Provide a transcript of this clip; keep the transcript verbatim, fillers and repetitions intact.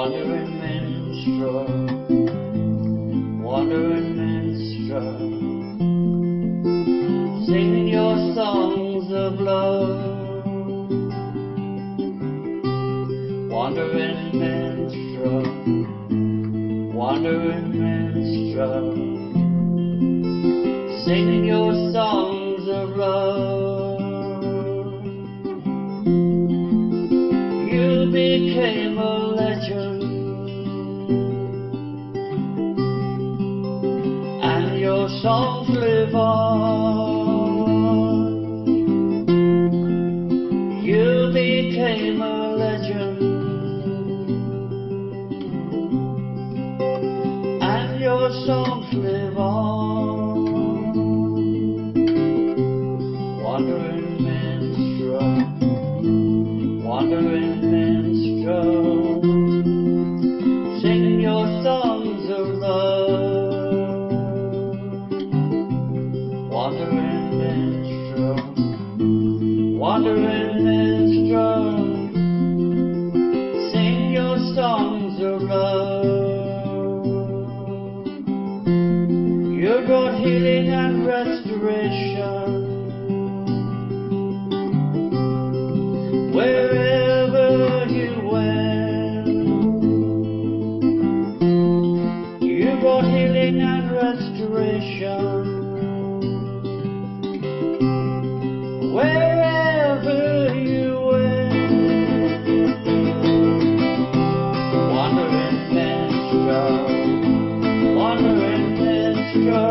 wandering minstrel, wandering minstrel, singing your songs of love. Wandering minstrel, wandering minstrel, singing your songs of love. You became a legend, and your songs live on. You became a legend, and your songs live on. Wandering minstrel, wandering minstrel, singing your songs of love. Wandering minstrel, wandering minstrel, sing your songs of love. You brought healing and restoration wherever you went. You brought healing and restoration wherever you went. Wandering minstrel, wandering minstrel,